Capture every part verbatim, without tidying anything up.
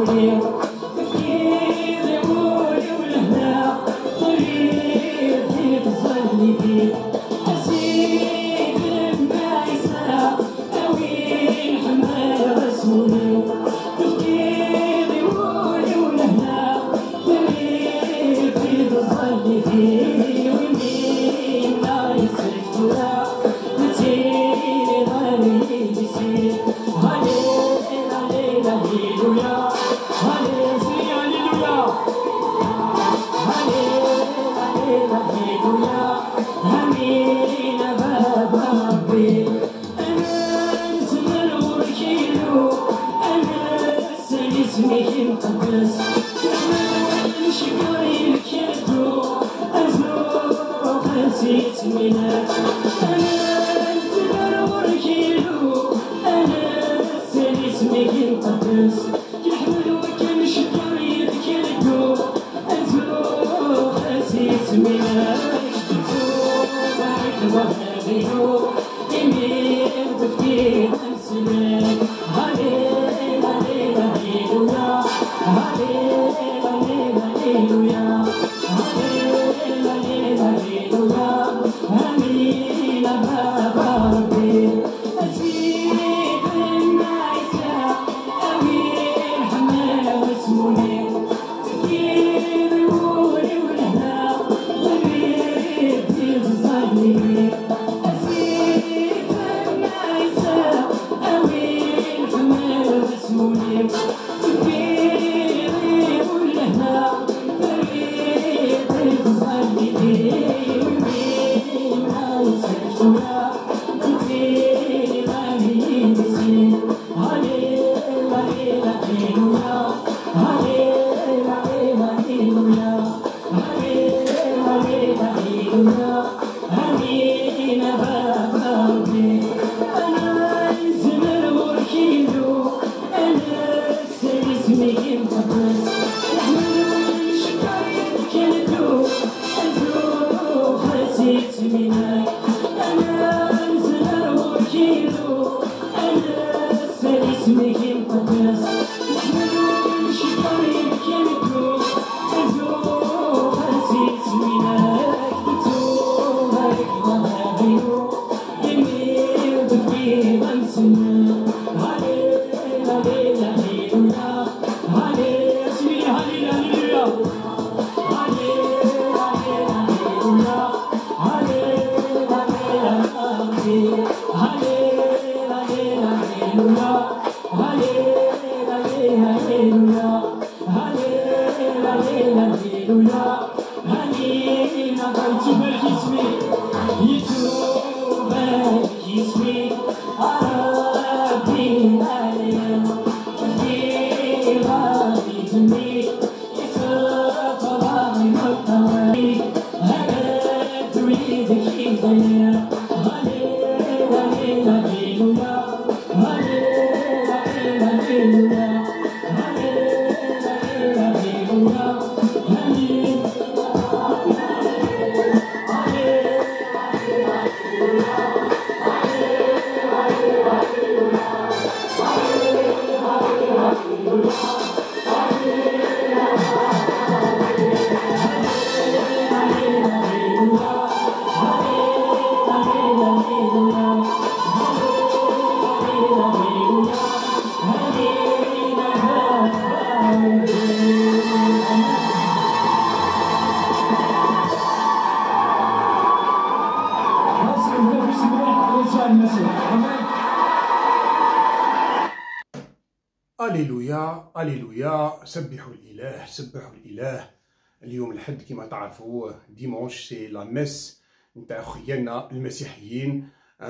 هللويا هللويا، سبحوا الإله سبحوا الإله. اليوم الحد كما تعرفوا ديمونش سي لا ميس نتاع خويانا المسيحيين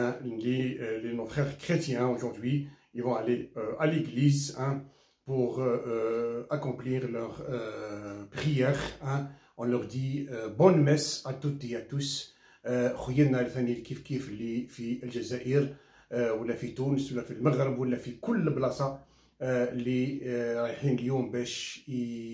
لي لي nos frères chrétiens aujourd'hui ils vont aller euh, à l'église hein, pour euh, accomplir leur euh, prière hein. On leur dit euh, bonne messe à toutes et à tous. خويانا الثاني كيف كيف اللي في الجزائر ولا في تونس ولا في المغرب ولا في كل بلاصه اللي رايحين اليوم باش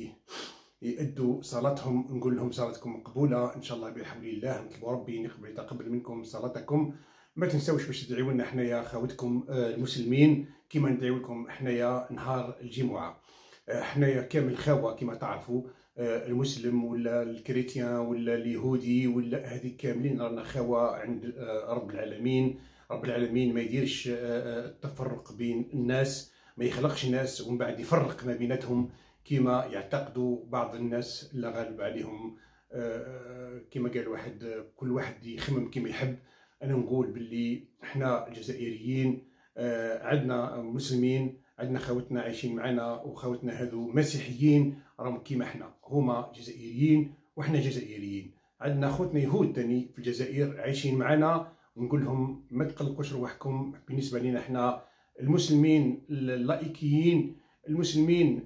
يأدوا صلاتهم، نقول لهم صلاتكم مقبوله ان شاء الله بحول الله. نطلبوا ربي يقبل يتقبل منكم صلاتكم. ما تنساوش باش تدعيو لنا حنايا خاوتكم المسلمين كيما ندعيو لكم حنايا نهار الجمعه. حنايا كامل خاوه كما تعرفوا، المسلم ولا الكريتيان ولا اليهودي ولا هذه كاملين رانا خاوه عند رب العالمين. رب العالمين ما يديرش التفرق بين الناس، ما يخلقش ناس ومن بعد يفرق ما بيناتهم كما يعتقدوا بعض الناس اللي غالب عليهم. كما قال واحد، كل واحد يخمم كما يحب. انا نقول باللي احنا الجزائريين عندنا مسلمين، عندنا خوتنا عايشين معنا، وخوتنا هذو مسيحيين راهم كيما احنا، هما جزائريين وحنا جزائريين. عندنا خوتنا يهود تاني في الجزائر عايشين معنا، ونقول لهم ما تقلقوش روحكم. بالنسبه لنا احنا المسلمين اللايكيين، المسلمين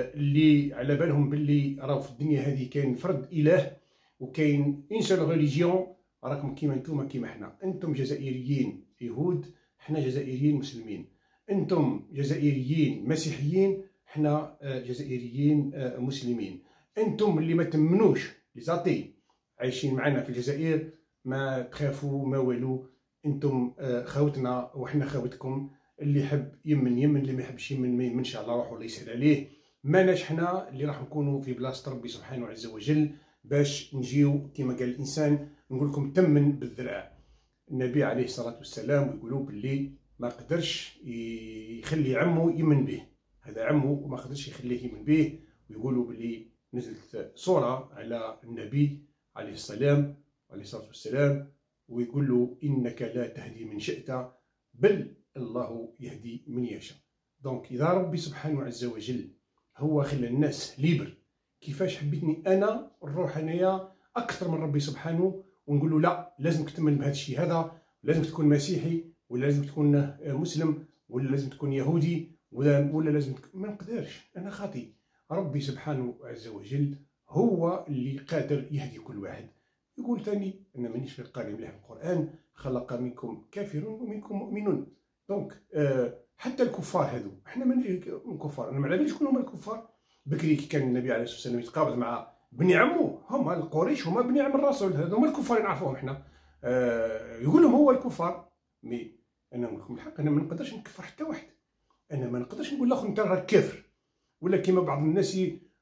اللي على بالهم باللي راهو في الدنيا هذه كاين فرد اله وكاين ان سول ريليجيون، راكم كيما نتوما كيما احنا. انتم جزائريين يهود، احنا جزائريين مسلمين. انتم جزائريين مسيحيين، احنا جزائريين مسلمين. انتم اللي ما تمنوش لي زاتي عايشين معنا في الجزائر، ما تخافوا ما والو، انتم خوتنا وحنا خوتكم. اللي يحب يمن يمن، اللي ما يحبش يمن ما يمنش على روحه الله يسهل عليه. ماناش حنا اللي راح نكونوا في بلاصه ربي سبحانه عز وجل باش نجيو كما قال الانسان نقول لكم تمن بالذراع. النبي عليه الصلاه والسلام يقولوا باللي ما قدرش يخلي عمه يمن به، هذا عمه وما قدرش يخليه يمن به. ويقولوا باللي نزلت صوره على النبي عليه السلام عليه الصلاه والسلام، ويقول له انك لا تهدي من شئت بل الله يهدي من يشاء. دونك اذا ربي سبحانه عز وجل هو خلى الناس ليبر، كيفاش حبيتني انا نروح انايا اكثر من ربي سبحانه ونقول له لا لازمك تمن بهذا الشيء هذا، لازم تكون مسيحي ولا لازم تكون مسلم ولا لازم تكون يهودي ولا ولا لازم تكون... ما نقدرش، انا خاطي. ربي سبحانه عز وجل هو اللي قادر يهدي كل واحد. يقول ثاني انا مانيش قاري مليح القران، خلق منكم كافر ومنكم مؤمن. دونك أه حتى الكفار هذو احنا مانيش كفار. انا ما على باليش شكون هما الكفار. بكري كي كان النبي عليه الصلاه والسلام يتقابل مع بني عمو، هما القريش، هما بني عم الرسول، هذو هما الكفار اللي نعرفوهم احنا. أه يقول لهم هو الكفار. مي انا نقول لكم الحق، انا ما نقدرش نكفر حتى واحد. انا ما نقدرش نقول لاخر انت راك كافر، ولا كيما بعض الناس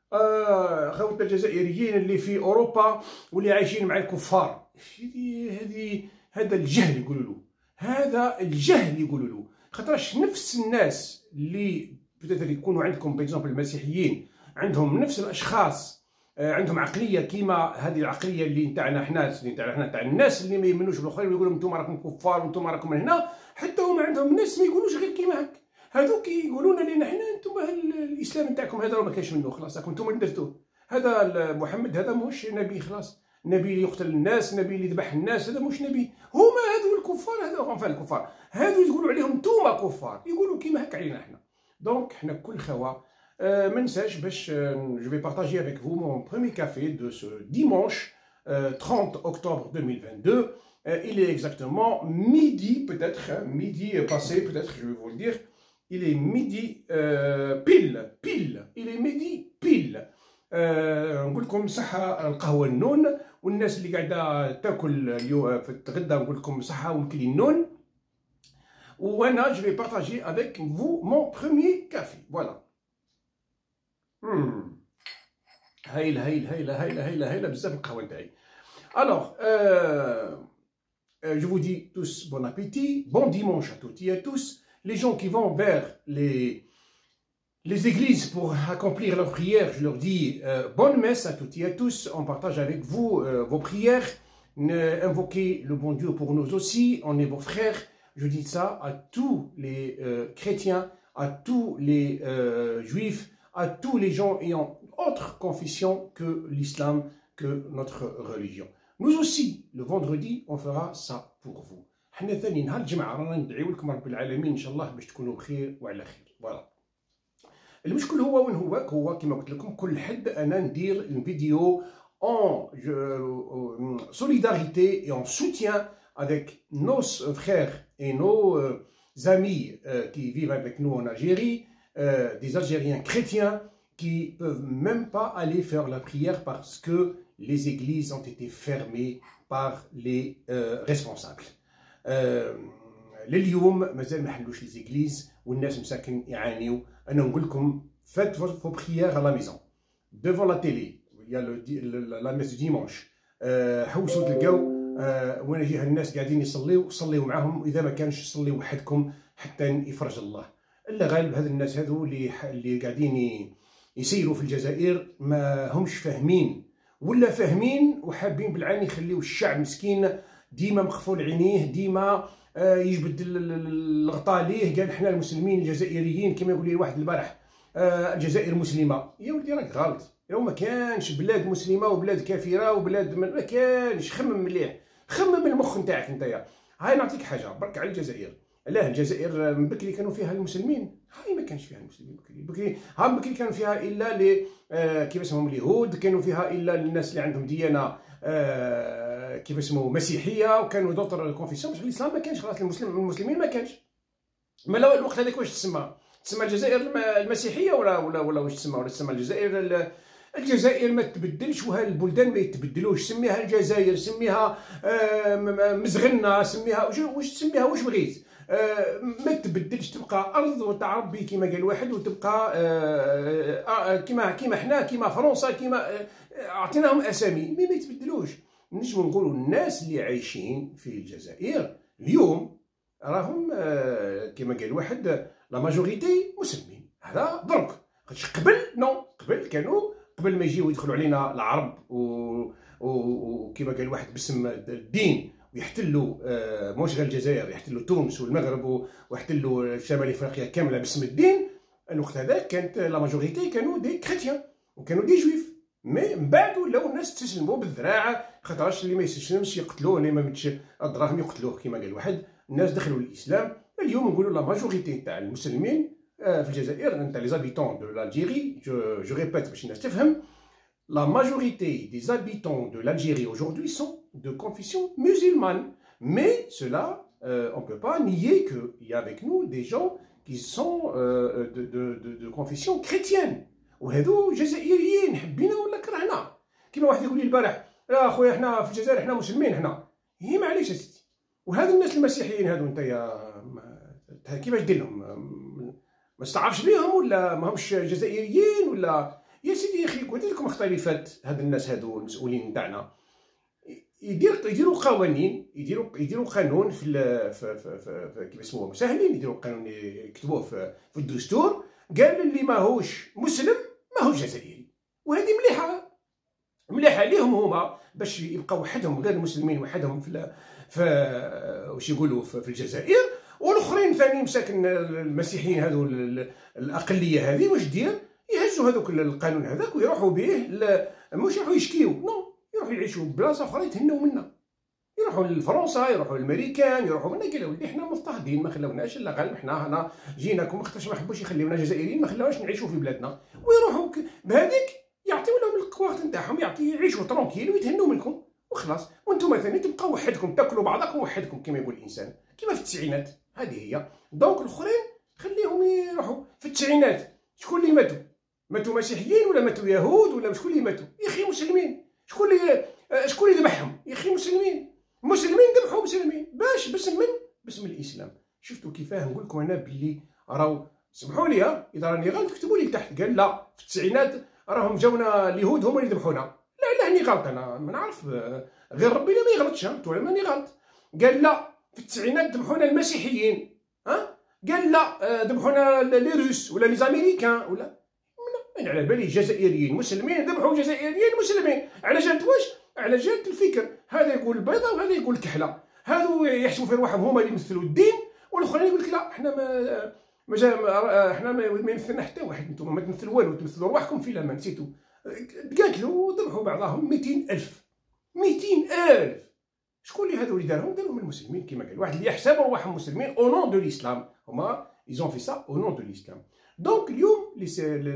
آه خوتنا الجزائريين اللي في اوروبا واللي عايشين مع الكفار. هذه هذه هذا الجهل يقولوا له، هذا الجهل يقولوا له. خاطرش نفس الناس اللي بتاتر يكونوا عندكم باغزومبل المسيحيين عندهم نفس الاشخاص، آه عندهم عقليه كيما هذه العقليه اللي نتاعنا حنا، اللي نتاعنا حنا تاع الناس اللي ما يمنوش بالاخرين ويقولوا انتم راكم كفار وانتم راكم من هنا. حتى هما عندهم ناس ما يقولوش غير كيما هكا. هذوك يقولون لنا حنا انتم الاسلام نتاعكم هذا ما كاينش منه، خلاص راكم انتم اللي درتوه. هذا محمد هذا ماهوش نبي، خلاص نبي اللي يقتل الناس، نبي اللي يذبح الناس، هذا مش نبي. هما هذو الكفار، هذو فان الكفار هذو يقولوا عليهم انتوما كفار، يقولوا كيما هكا علينا احنا. دونك حنا كل خوا. euh, ما ننساش باش je vais partager avec vous mon premier café de ce dimanche euh, trente octobre deux mille vingt-deux. euh, il est exactement midi, peut-être hein, midi passé, peut-être je vais vous le dire. Il est midi euh, pile pile il est midi pile. نقول لكم صحة القهوة النون، والناس اللي قاعدة تاكل اليوم في الغدا نقول لكم صحة ومكلي النون. وانا je vais partager avec vous mon premier café. Voilà. Hmm. هايلة هايلة هايلة هايلة هايلة هايلة بزاف القهوة نتاعي. Alors euh, je vous dis tous bon appétit, bon dimanche à toutes et à tous. Les gens qui vont vers les les églises pour accomplir leurs prières, je leur dis euh, bonne messe à toutes et à tous. On partage avec vous euh, vos prières. Invoquez le bon Dieu pour nous aussi. On est vos frères. Je dis ça à tous les euh, chrétiens, à tous les euh, juifs, à tous les gens ayant autre confession que l'islam, que notre religion. Nous aussi, le vendredi, on fera ça pour vous. حنا ثاني نهار الجمعة رانا ندعيو لكم رب العالمين إن شاء الله باش تكونوا بخير وعلى خير. فوالا. المشكل هو وين هو هو كما قلت لكم كل حد انا ندير الفيديو en solidarité et en soutien avec nos frères et nos euh, amis euh, qui vivent avec nous en Algérie, euh, des Algériens chrétiens qui peuvent même pas aller faire la prière parce que les églises ont été fermées par les euh, responsables. Euh, لليوم مازال ما حلوش لي زيغليز والناس مساكن يعانيو. انا نقول لكم faites vos prières à la maison devant la télé. il y a la messe du dimanche. حوسوا تلقاو وين جهه الناس قاعدين يصليو صليو معاهم، واذا ما كانش صليو وحدكم حتى يفرج الله. الا غالب هذ الناس هذو اللي اللي قاعدين يسيروا في الجزائر ما همش فاهمين، ولا فاهمين وحابين بالعين يخليو الشعب مسكين ديما مخفول عينيه، ديما يجبد الغطاء ليه. قال حنا المسلمين الجزائريين كما يقول لي واحد البارح الجزائر مسلمه. يا ولدي راك غلط، لو ما كانش بلاد مسلمه وبلاد كافره وبلاد ما كانش. خمم مليح، خمم المخ نتاعك نتايا. هاي نعطيك حاجه برك على الجزائر. علاه الجزائر من بكري كانوا فيها المسلمين؟ هاي ما كانش فيها المسلمين بكري. بكري ها بكري كانوا فيها الا لي آه كيف اسمهم اليهود، كانوا فيها الا الناس اللي عندهم ديانه آه كيف اسمه مسيحيه، وكانوا دوطر كونفيسيون. بصح الاسلام ما كانش، خلاص المسلم المسلمين ما كانش. ما لا الوقت هذاك واش تسمى؟ تسمى الجزائر المسيحيه ولا ولا ولا واش تسمى؟ ولا تسمى الجزائر؟ الجزائر ما تبدلش، وهالبلدان ما يتبدلوش. سميها الجزائر، سميها آه مزغنه، سميها واش تسميها واش بغيت. آه ما تبدلش، تبقى ارض وتعربي كما قال واحد، وتبقى آه آه كما كما حنا كما فرنسا كما آه اعطيناهم اسامي مي ما يتبدلوش. نجمو نقولوا الناس اللي عايشين في الجزائر اليوم راهم آه كما قال واحد لا ماجوريتي مسلمين. هذا درك، قبل نو قبل كانوا قبل ما يجيو يدخلوا علينا العرب وكما قال واحد باسم الدين ويحتلوا آه مش غير الجزائر، يحتلوا تونس والمغرب ويحتلوا شمال افريقيا كامله باسم الدين. الوقت هذاك كانت لا ماجوريتي كانوا دي كريتيان وكانوا دي جويف. مي من بعد ولاو الناس تسلموا بالذراع، خاطرش اللي ما يستسلمش يقتلوه، اللي ما مدش الدراهم يقتلوه كما قال واحد. الناس دخلوا للاسلام. اليوم نقولوا لا ماجوريتي تاع المسلمين في الجزائر نتاع لي زابيتون دو l'Algérie، جو جو ريبيت باش الناس تفهم، la majorité des habitants de l'Algérie aujourd'hui sont de confession musulmane. Mais cela, euh, on ne peut pas nier qu'il y a avec nous des gens qui sont euh, de, de, de, de confession chrétienne. وهذو جزائريين حبينا ولا كرهنا. كيما واحد يقول لي البارح يا خويا احنا في الجزائر احنا مسلمين احنا. هي معليش يا سيدي. وهذو الناس المسيحيين هذو نتايا كيفاش دير لهم؟ ما استعرفش بيهم ولا ما همش جزائريين ولا؟ يا سيدي يا اخي قلت لكم اختلافات. هاد الناس هادو المسؤولين نتاعنا يدير يديروا قوانين، يديروا يديروا قانون في في في, في كيف اسموه مسهلين، يديروا قانون يكتبوه في, في الدستور. قال اللي ماهوش مسلم ماهوش جزائري. وهذه مليحه مليحه ليهم هما باش يبقاو وحدهم غير المسلمين وحدهم في في واش يقولوا في, في الجزائر. والاخرين ثاني مساكن المسيحيين هذو الاقليه هذه واش دير؟ يهزوا هذوك القانون هذاك ويروحوا به مش يروحوا يشكيو، نو يروحوا يعيشوا بلاصه اخرى يتهنوا منها. يروحوا لفرنسا، يروحوا للامريكان، يروحوا منا. قالوا ولدي حنا مضطهدين ما خلاوناش الا غالب حنا هنا جيناكم خاطرش ما حبوش يخليونا جزائريين، ما خلاوناش نعيشوا في بلادنا. ويروحوا بهذيك يعطيو لهم الكوارت نتاعهم، يعطي يعيشوا ترونكيل ويتهنوا منكم وخلاص. وانتم ثاني تبقاو وحدكم تاكلوا بعضكم وحدكم كما يقول الانسان، كما في التسعينات. هذه هي. دونك الاخرين خليهم يروحوا. في التسعينات شكون اللي ماتوا؟ ماتوا مسيحيين ولا ماتوا يهود ولا شكون اللي ماتوا؟ يا اخي مسلمين. شكون اللي شكون اللي ذبحهم؟ يا اخي مسلمين. مسلمين ذبحوا مسلمين باش باسم من؟ باسم الاسلام. شفتوا كيفاه؟ نقول لكم انا باللي راهو سمحوا لي اذا راني غلط كتبوا لي تحت. قال لا في التسعينات راهم جاونا اليهود هما اللي ذبحونا. لا لا هني غلط، انا ما نعرف غير ربي لا ما يغلطش، انتوا ماني غلط. قال لا في التسعينات ذبحونا المسيحيين. ها قال لا ذبحونا لي روس ولا لي زاميريكان ولا أنا على بالي جزائريين مسلمين ذبحوا جزائريين مسلمين. على جالت واش؟ على جالت الفكر. هذا يقول البيضه وهذا يقول الكحله. هذو يحسبوا في رواحهم هما اللي يمثلوا الدين، والاخرين يقول لك لا احنا ما ما احنا ما يمثلنا حتى واحد، انتم ما تمثلوا والو، تمثلوا رواحكم في الامان نسيتوا. تقاتلوا وذبحوا بعضهم مئتين ألف مئتين ألف. شكون اللي هذو اللي دارهم؟ دارهم المسلمين كما قال واحد اللي يحسبوا رواحهم مسلمين او نون دو الاسلام. هما ايزون في سا او نون دو الاسلام. دونك اليوم لي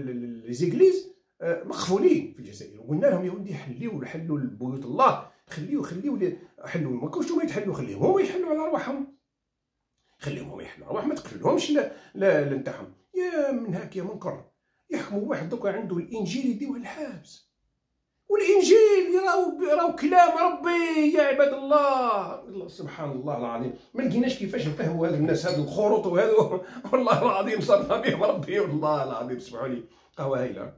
زيغليز مقفولين في الجزائر. وقلنا لهم يا ولدي حليو حلوا بيوت الله، خليو خليو حلوا. ما كانوش هما يتحلوا، خليهم هما يحلوا على رواحهم، خليهم هما يحلوا على رواحهم، ما تقتلوهمش لا لا نتاعهم. يا من هاك يا منكر يحكموا واحد دوكا عنده الانجيل يديوه الحابس، والانجيل راهو راهو كلام ربي يا عباد الله. الله سبحان الله العظيم، ما لقيناش كيفاش نفهموا هاد الناس هاد الخروط وهادو والله العظيم صرنا بهم ربي والله العظيم. اسمحوا لي قهوه هايله.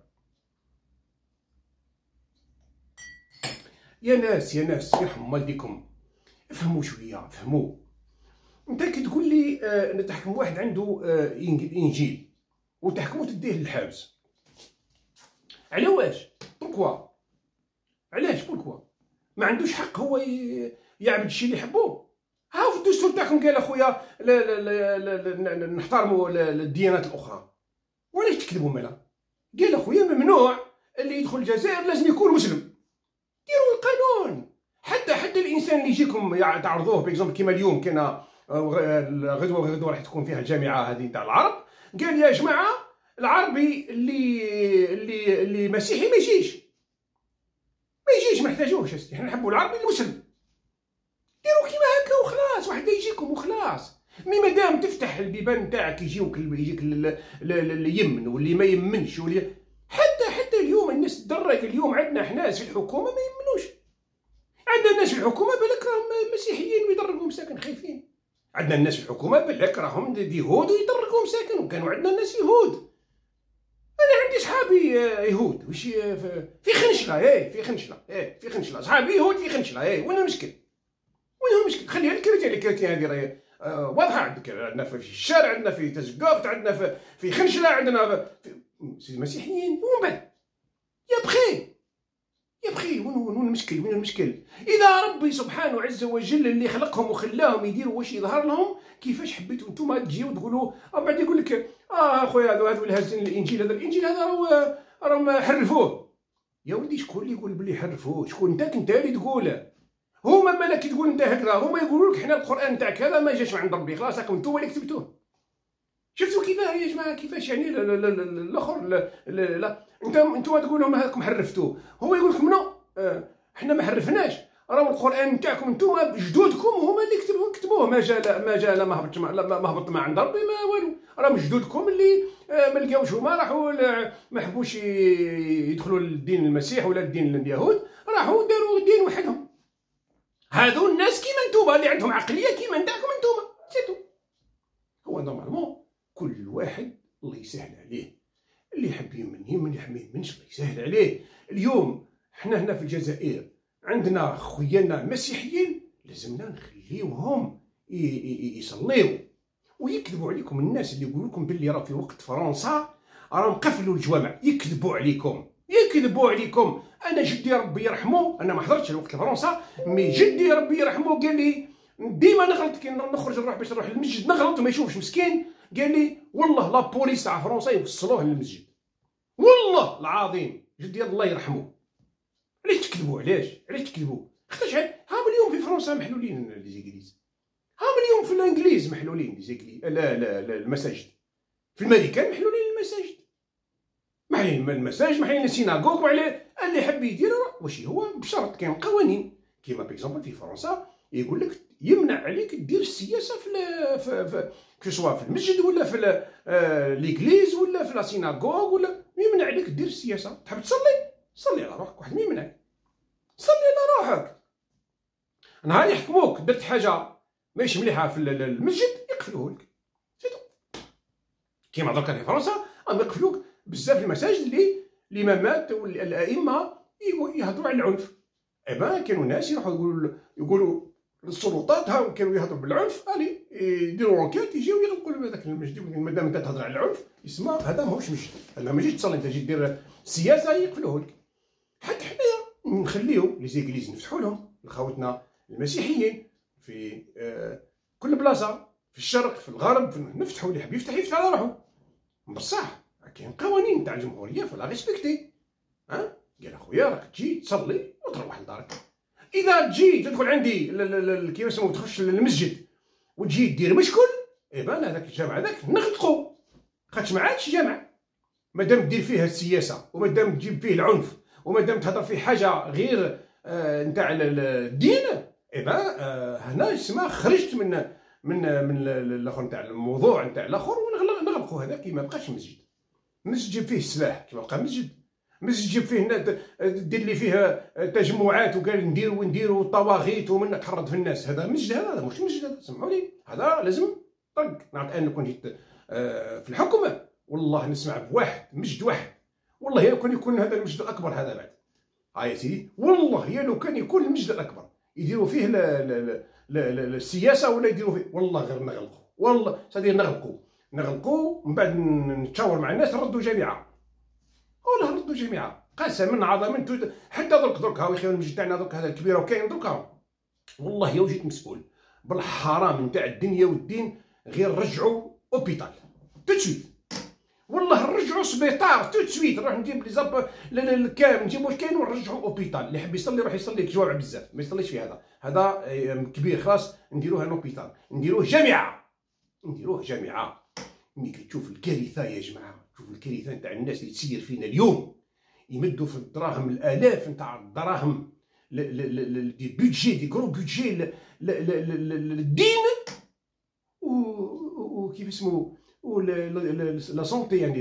يا ناس يا ناس يرحم والديكم، افهموا شويه، افهموا. انت كي تقول لي آه نتحكم واحد عنده آه انجيل وتحكمو تديه للحبس، على واش؟ بوركوا؟ علاش بوركوا؟ ما عندوش حق هو يعبد الشيء اللي يحبوه؟ ها في الدستور تاعكم قال اخويا لا لا لا نحترموا الديانات الاخرى، وعلاش تكذبوا مالا؟ قال اخويا ممنوع اللي يدخل الجزائر لازم يكون مسلم. ديروا القانون. حتى حتى الانسان اللي يجيكم تعرضوه بيكزومبل كيما اليوم كاين غدوه غدوه راح تكون فيها الجامعه هذه تاع العرب، قال يا جماعه العربي اللي اللي اللي مسيحي ما يجيش ما يجيش ما نحتاجوهش، احنا نحبوا العربي المسلم. ديروا كيما هكا وخلاص، واحد يجيكم وخلاص. مي مادام تفتح البيبان تاعك يجيوك يجيك اللي يمن واللي ما يمنش واللي حتى حتى اليوم الناس تدرك. اليوم عندنا احنا ناس في الحكومه ما يمنوش، عندنا ناس في الحكومه بالك راهم مسيحيين ويدرقوا مساكن خايفين، عندنا الناس في الحكومه بالك راهم يهود ويدرقوا مساكن، وكانوا عندنا ناس يهود. انا عندي صحابي يهود وش في خنشله، ايه في خنشله، ايه في خنشله صحابي يهود في خنشله، ايه وين المشكل؟ وين المشكل؟ خليها الكريتين، الكريتين هذه راهي واضحه. عندك عندنا في الشارع، عندنا في تزقاط، عندنا في في خنشله، عندنا في مسيحيين. ومن بعد يا بخي يا بخي وين وين المشكل؟ وين المشكل؟ اذا ربي سبحانه عز وجل اللي خلقهم وخلاهم يديروا واش يظهر لهم، كيفاش حبيتوا نتوما تجيو تقولوا ومن بعد يقول لك اه خويا هذو هذو اللي هازين الانجيل، هذا الانجيل هذا راهو راهم حرفوه. يا ولدي شكون اللي يقول بلي حرفوه؟ شكون انت؟ انت اللي تقوله. هما مالا كي تقول انت هكذا هما يقولوا لك حنا القران تاعك هذا ما جاش من عند ربي، خلاص راكم انتوما اللي كتبتوه. شفتوا كيفاه يا جماعه؟ كيفاش يعني الاخر لا, لا, لا. انت انتوما تقول لهم هاكم حرفتوه، هو يقول لكم نو اه حنا ما حرفناش، راهو القران تاعكم انتوما جدودكم هما اللي كتبوه كتبوه ما جا ما جا لا ما هبط ما هبط ما عند ربي ما والو، راهم جدودكم اللي ما لقاوش هما راحوا ما حبوش يدخلوا للدين المسيح ولا الدين اليهود، راحوا داروا دين وحدهم. هذو الناس كيما نتوما اللي عندهم عقليه كيما نتاعكم نتوما سيتو. هو نورمالمون كل واحد الله يسهل عليه، اللي يحب يمن يمن، اللي يحب ما يمنش الله يسهل عليه. اليوم حنا هنا في الجزائر عندنا خويانا مسيحيين لازمنا نخليوهم يصليو ويكذبوا عليكم. الناس اللي يقولوا لكم باللي راه في وقت فرنسا راهم قفلوا الجوامع، يكذبوا عليكم يكذبوا عليكم. انا جدي ربي يرحمه، انا ما حضرتش الوقت فرنسا، مي جدي ربي يرحمه قال لي ديما نغلط كي نخرج نروح باش نروح للمسجد نغلط وما يشوفش مسكين، قال لي والله لا بوليس تاع فرنسا يوصلوه للمسجد، والله العظيم جدي الله يرحمه. علاش تكذبوا؟ علاش علاش تكذبوا؟ خاطرش هاهم اليوم في فرنسا محلولين لي زيكليز، هاهم اليوم في الانجليز محلولين لي زيكليز، لا لا لا المساجد في الامريكان محلولين المساجد، محلين المساجد محلين السيناغوغ، وعلى اللي حب يدير واش هو بشرط كاين قوانين كيما بيكزومبل في فرنسا يقول لك يمنع عليك دير السياسه في في, في كو سوا في المسجد ولا في ليغليز ولا في لا سيناغوغ، ولا يمنع عليك دير السياسه. تحب تصلي صلي على روحك، واحد ما يمنعك، صلي على روحك. نهار يحكموك درت حاجه ماشي مليحه في المسجد يقفلوه لك سيتو. كيما دركا في فرنسا راهم يقفلوك بزاف المساجد اللي الامامات والائمه يهضروا على العنف. ايبا كانوا ناس يروحوا يقولوا يقولوا للسلطات ها كانوا يهضروا بالعنف، الي يديروا انكيت يجيو يغلقوا هذاك المسجد. مادام انت تهضر على العنف يسمى هذا ماهوش مسجد، هذا ما جيتش تصلي، انت جيت دير السياسه يقفلوه لك. حتى حنايا نخليو لي زيكليز نفتحوا لهم لخوتنا المسيحيين في آه كل بلاصه، في الشرق في الغرب، في نفتحوا اللي يحب يفتح يفتح على روحو. بصح كاين قوانين تاع الجمهوريه فلا ريسبكتي. ها قال اخويا راك تجي تصلي وتروح لدارك. اذا تجي تدخل عندي كيما يسموه تخش للمسجد وتجي دير مشكل، ايبان هذاك الجامع هذاك نغلقو، خاطش ما عادش جامع. مادام دير فيه السياسه ومادام تجيب فيه العنف ومادام تهضر فيه حاجه غير آه نتاع الدين، ايبان آه هنا يسمى خرجت من من من الاخر نتاع الموضوع نتاع الاخر ونغلقوا هذاك. ما بقاش مسجد، مسجد فيه السلاح كيما بقى مسجد. مسجد تجيب فيه دير لي فيه تجمعات وقال نديروا ونديروا طواغيت ومن تحرض في الناس. هذا مسجد؟ هذا مش مسجد، هذا سمحوا لي، هذا لازم طق. نعرف ان كون جيت في الحكم والله نسمع بواحد مسجد واحد، والله يا لو كان يكون هذا المسجد الاكبر هذا بعد، ها يا سيدي والله يا لو كان يكون المسجد الاكبر يديروا فيه لا لا لا لا لا السياسه ولا يديروا فيه، والله غير نغلقوا، والله صديق نغلقوا نغلقوا من بعد نتشاور مع الناس نردوا جميعا، والله نردوا جميعا قسما عظما. حتى درك درك هاو يخير المسجد تاعنا درك هذا الكبير وكاين درك هاو، والله يا وجيت مسؤول بالحرام نتاع الدنيا والدين غير رجعوا اوبيتال تو سويت، والله نرجعوا سبيطار تو سويت، نروح نجيب لي زاب الكام نجيبو واش كاين ونرجعوا اوبيتال. اللي يحب يصلي يروح يصلي جوع بزاف، ما يصليش في هذا، هذا كبير خلاص نديروه اوبيتال، نديروه جامعه، نديروه جامعه. ملي كتشوف الكارثه يا جماعه، شوف الكارثه نتاع الناس اللي تسير فينا اليوم، يمدوا في الدراهم الالاف نتاع الدراهم دي بودجي دي كرو بودجي للدين وكيف اسمه لا سونتي، يعني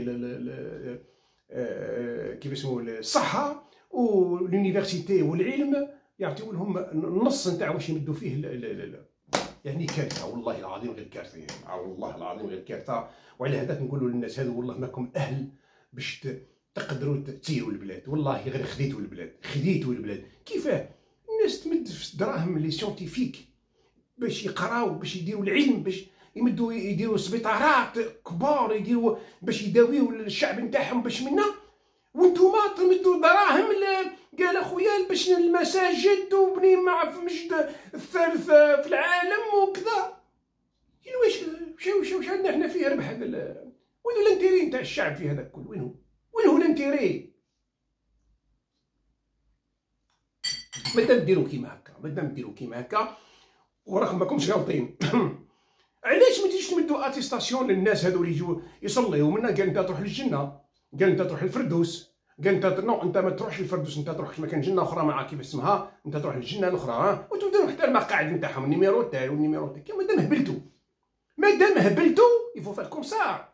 كيف اسمه الصحه واليونيفرسيتي والعلم، يعطيو لهم النص نتاع واش يمدوا فيه ل ل ل يعني كارثه، والله العظيم غير كارثه يعني، والله العظيم غير كارثه. وعلى هذاك نقولوا للناس هذو والله ماكم اهل باش تقدروا تسيروا البلاد، والله غير خديتوا البلاد، خديتوا البلاد. كيفاه الناس تمد في الدراهم لي سيونتيفيك باش يقراو، باش يديروا العلم، باش يمدوا يديروا سبيطارات كبار، يديروا باش يداويو الشعب نتاعهم باش منا، وانتوما تمدوا دراهم قال اخويا باش المساجد وبني مع في المسجد الثالث في العالم وكذا. يعني واش واش واش عندنا احنا فيه ربح هذا؟ وين الانتيري نتاع الشعب في هذا الكل؟ وين هو؟ وين هو الانتيري؟ مادام ديروا كيما هكا، مادام ديروا كيما هكا وراكم ماكمش غالطين. علاش ما تجيش تمدوا اتيستاسيون للناس هذو اللي يجوا يصليو منا؟ قال انت تروح للجنه، قال انت تروح للفردوس، قال انت نو انت ما تروحش للفردوس، انت تروح كيما كان جنه اخرى مع كيف اسمها، انت تروح للجنه الاخرى. ها وتبداو حتى المقاعد نتاعهم النيميرو تاعي والنيميرو تاعي. مادام هبلتوا مادام هبلتوا يفو فار كوم سا.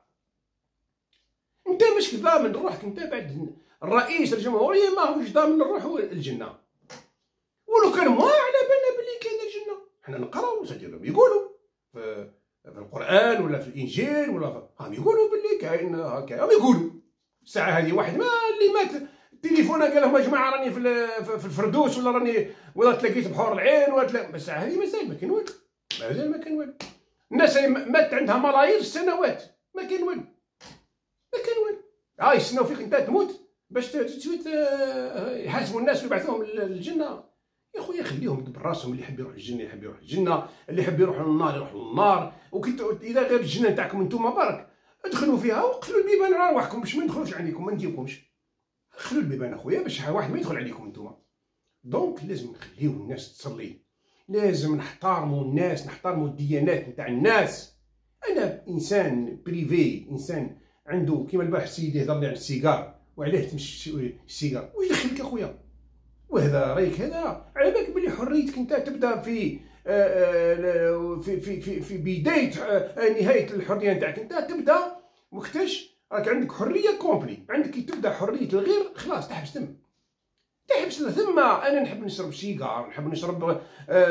انت مش ضامن روحك انت بعد الرئيس الجمهوريه ماهوش ضامن نروحوا الجنه، ولو كان ما على بالنا بلي كاين الجنه. حنا نقراو سيدي يقولوا في في القران ولا في الانجيل ولا هم يقولوا باللي كاين هكا، هم يقولوا الساعه هذه واحد ما اللي مات التليفون قال لهم يا جماعه راني في في الفردوس ولا راني ولا تلاقيت بحور العين ولا تلا... الساعه هذه مازال ما كاين والو، مازال ما كاين والو. الناس مات عندها ملايير السنوات ما كاين والو، ما كاين والو. ها يستناو فيك انت تموت باش تسويت يحاسبوا الناس ويبعثوهم للجنه. يا خويا خليهم براسهم، اللي يحب يروح للجنه يحب يروح للجنه، اللي يحب يروح للنار يروح للنار. وكي اذا غير الجنه نتاعكم انتم برك ادخلوا فيها وقفلوا البيبان على رواحكم باش ما ندخلوش عليكم، ما نجيبكمش. خلوا البيبان اخويا باش واحد ما يدخل عليكم انتم. دونك لازم نخليو الناس تصلي، لازم نحترموا الناس، نحترموا الديانات نتاع الناس. انا انسان بريفي، انسان عنده كيما البارح سيدي هضر لي على السيجار وعلاه تمشي السيجار، واش دخلك اخويا؟ وهذا رايك هذا على بالك بلي حريتك انت تبدا في في في في, في بدايه نهايه الحريه نتاعك، انت تبدا وقتاش راك عندك حريه كومبلي، عندك كي تبدا حريه الغير خلاص تحبس تم تحبس ثم. انا نحب نشرب سيجار، نحب نشرب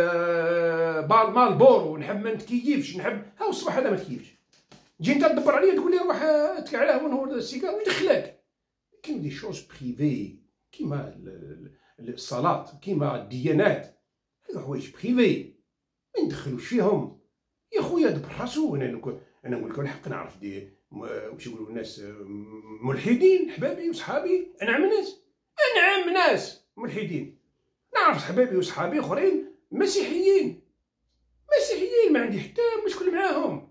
آه مالبورو، نحب ما نتكيفش، نحب ها الصباح هذا ما تكيفش، تجي انت تدبر عليا تقول لي روح تكعلاه وين هو السيجار، واش دخلك؟ كاين دي شوز بريفي كيما الصلاة كيما الديانات، هذو حوايج بريفي ما ندخلوش فيهم. يا خويا دبر راسو. انا انا نقول لكم الحق، نعرف دي واش يقولوا الناس ملحدين حبابي وصحابي، انعم ناس انعم ناس ملحدين. نعرف حبابي وصحابي اخرين مسيحيين مسيحيين ما عندي حتى مشكل معاهم.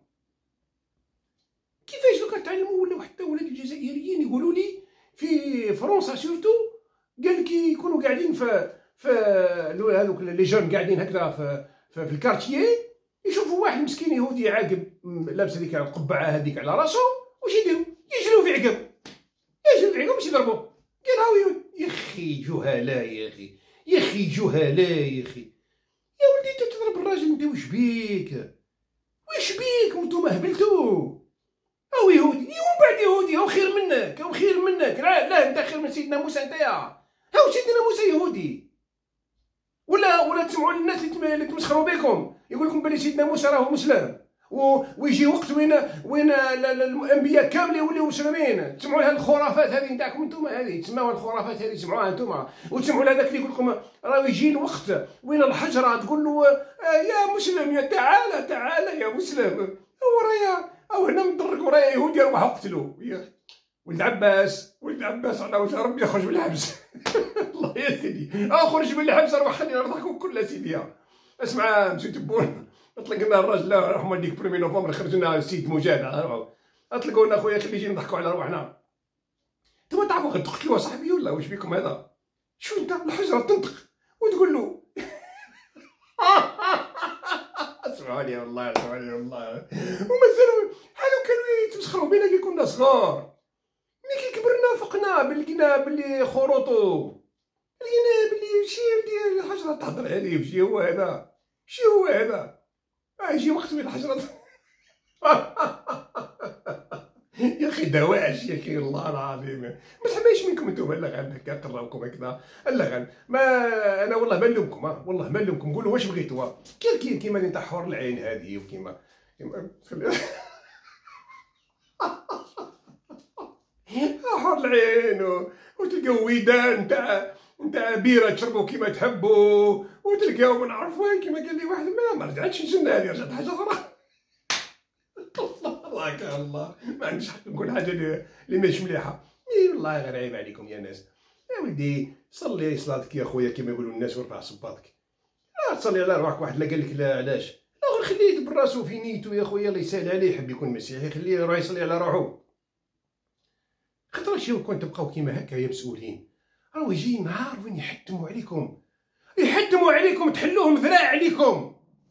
كيفاش لو كتعلموا ولاو حتى ولاد الجزائريين يقولوا لي في فرنسا سورتو، قال كي يكونوا قاعدين في في هذوك لي جون قاعدين هكذا في في, في الكارتيي، يشوفوا واحد مسكين يهودي عاقب لابس هذيك القبعه هذيك على راسه، واش يديروا؟ يجروا في عقب، يجروا في عقب باش يضربوه. قال هاو يا اخي جهلاء، يا اخي يا اخي جهلاء، يا اخي يا ولدي انت تضرب الراجل انت، واش بيك واش بيك؟ نتوما هبلتو. هاو يهودي ومن بعد يهودي هاو خير منك، هاو خير منك، منك. لا لا انت خير من سيدنا موسى نتايا. هاو سيدنا موسى يهودي. ولا ولا تسمعوا للناس اللي تمسخروا بكم يقول لكم بلي سيدنا موسى راهو مسلم ويجي وقت وين وين الانبياء كاملين يوليو مسلمين. تسمعوا لها الخرافات هذه نتاعكم انتوما، هذه تسمعوها الخرافات هذه تسمعوها انتوما. وتسمعوا لهذاك اللي يقول لكم راه يجي الوقت وين الحجره تقول له آه يا مسلم يا تعالى تعالى يا مسلم. هو رايا او هنا مدرك رايا يهودي روح اقتلوا. ولد عباس ولد عباس على وجه ربي يخرج من الحبس. الله يا سيدي اخرج من الحبس روح خلينا نضحكوا كل سيدي. اسمع مسيو تبون اطلقنا الراجل لا رحمه ديك بريمي نوفمبر خرج لنا السيد مجاهد اطلقوا لنا خويا خلي يجي نضحكوا على روحنا. انتوما تعرفوا غير تقتلوا صاحبي ولا واش بيكم هذا؟ شو انت الحجره تنطق وتقول له اسمعوا لي والله اسمعوا لي والله. ومازالوا حالو كانوا يتمسخروا بينا كي كنا صغار. ملي كي كبرنا فقنا بلقينا بلي خروطو لقينا بلي شي بلي الحجره تهضر عليه شي هو هذا شي هو هذا. اه يجي وقت من الحجره. يا اخي دواعش يا اخي والله العظيم ما تحباش منكم انتم. لا غير هكا قراوكم هكذا لا غير ما انا والله ما نلومكم والله ما نلومكم. قولوا واش بغيتوا كي كي كيما انت حور العين هذه وكيما كيما حور العين وتلقاو ويدان تاع نتاع بيره تشربوا كيما تحبوا وتلقاو ما نعرفوا كيما قال لي واحد ما ما رجعتش الجنه هذه رجعت حاجه اخرى. الله الله ما عنديش حق نقول حاجه اللي ماشي مليحه. اي والله غير عيب عليكم يا ناس. يا ولدي صلي صلاتك يا خويا كيما يقولوا الناس وارفع صباطك. لا تصلي على روحك. واحد لا قال لك لا علاش لا غير خليه يدبر راسو في نيتو يا خويا الله يسهل عليه. يحب يكون مسيحي خليه يروح يصلي على روحو. خاطر شي كون تبقاو كيما هكا يا مسؤولين راهو يجي نهار وين يحتموا عليكم يحتموا عليكم تحلوهم ذراع عليكم.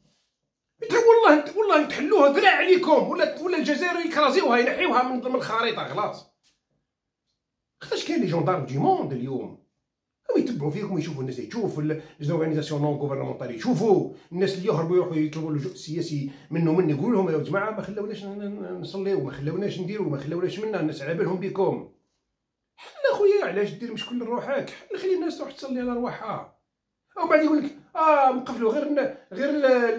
والله والله تحلوها ذراع عليكم ولا ولا الجزائر يكرازيوها ينحيوها من الخريطه خلاص. خاطرش كاين لي جوندارم دي موند اليوم هم يتبعوا فيكم ويشوفوا الناس يشوفوا ليزورغانيزاسيون نون غوفرنمونتال يشوفوا الناس اللي يهربوا يروحوا يطلبوا اللجوء السياسي منه من يقول لهم يا جماعه ما خلاوناش نصليو ما خلاوناش نديروا ما خلاوناش منا الناس على بالهم بكم. حل اخويا علاش دير مشكل لروحك؟ حل خلي الناس تروح تصلي على رواحها. او بعد يقول لك اه مقفلوا غير غير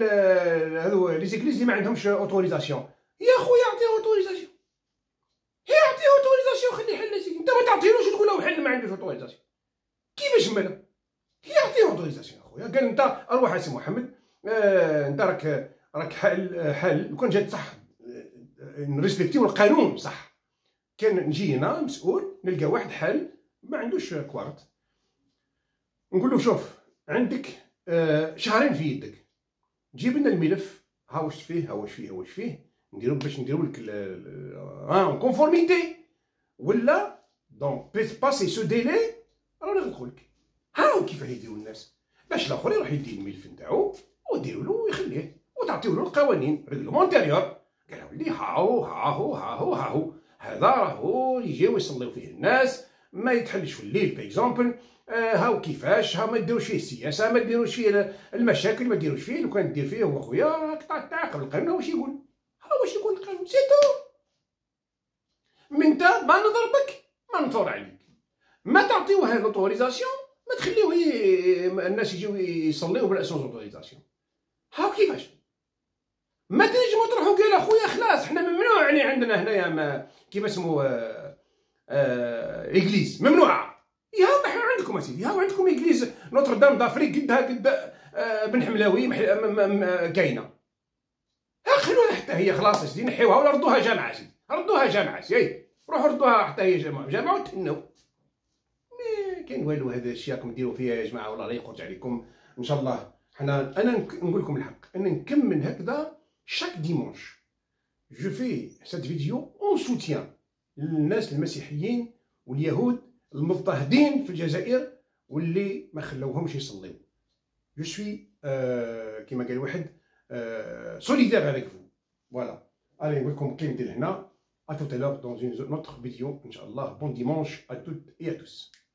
هذو لي زيكليز اللي ما عندهمش اوتوريزاسيون. يا خويا عطيه اوتوريزاسيون يعطيه اوتوريزاسيون خليه يحل سيدي. انت ما تعطيلوش وتقول له حل ما عندوش اوتوريزاسيون. كيفاش مالا يعطيه اوتوريزاسيون اخويا. قال انت اروح اسي محمد آه انت راك راك حال حال لو كان جات صح نريسبكتيو القانون صح. كان نجي هنا مسؤول نلقى واحد حال ما عندوش كوارت نقول له شوف عندك آه شهرين في يدك جيب لنا الملف ها واش فيه ها واش فيه ها واش فيه نديرو باش نديرو لك اه كونفورميتي ولا دونك باسي سو ديلي رانا نغلقو لك. ها كيفاه يديرو الناس باش الاخر يروح يدي الملف نتاعو وديروا له ويخليه وتعطيو له القوانين ريغلومونتيريور. قال ولدي هاهو هاهو هاهو هاهو هذا راهو يجيو يصليو فيه الناس ما يتحلش في الليل باغ اكزومبل. آه هاو كيفاش ها ما ديروش فيه السياسه ما ديروش فيه المشاكل ما ديروش فيه. لو كان دير فيه هو خويا راك تعاقب القانون. واش يقول ها واش يقول القانون سي تو. من انت ما نضربك ما نثور عليك ما تعطيوه لوتوريزاسيون ما تخليوه الناس يجيو يصليو بلا سون اوتوريزاسيون. ها كيفاش ما تنجمو تروحو قال اخويا خلاص حنا ممنوع يعني عندنا هنايا ما كيف اسمو آه آه ايغليز ممنوعه. يا ما عندكم اسيدي ها عندكم ايغليز نوتردام دافريك قدها قد آه بن حملاوي كاينه. ها خلوها حتى هي خلاص اسيدي نحيوها ولا ردوها جامعه اسيدي ردوها جامعه سي روحوا ردوها حتى هي جامعه جامعه وتهنوا. ما كاين والو هذا الشيء راكم ديروا فيها يا جماعه والله لا يخرج عليكم ان شاء الله. حنا انا نقول لكم الحق انا نكمل هكذا chaque dimanche je fais cette vidéo en soutien للناس المسيحيين واليهود المضطهدين في الجزائر واللي ما خلوهمش يصليو. je suis euh, كما قال واحد euh, solidaire avec vous. voilà allez نقول لكم كلمتين هنا à tout à l'heure dans une autre vidéo ان شاء الله. bon dimanche à toutes et à tous.